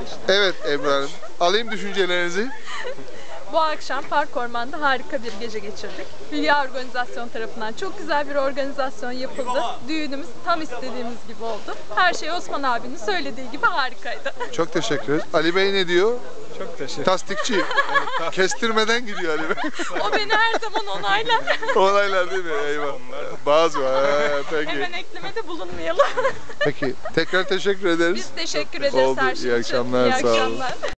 çalıştım. Evet Ebru Hanım. Alayım düşüncelerinizi. Bu akşam Park Orman'da harika bir gece geçirdik. Hülya Organizasyon tarafından çok güzel bir organizasyon yapıldı. Düğünümüz tam istediğimiz gibi oldu. Her şey Osman abinin söylediği gibi harikaydı. Çok teşekkür ederiz. Ali Bey ne diyor? Çok teşekkür Tasdikçi. Kestirmeden gidiyor Ali Bey. O beni her zaman onaylar. Olaylar değil mi? Eyvah. Bazı var. Peki. Hemen eklemede bulunmayalım. Peki. Tekrar teşekkür ederiz. Biz teşekkür ederiz Oldu. her şey İyi için. akşamlar, İyi sağ olun. akşamlar.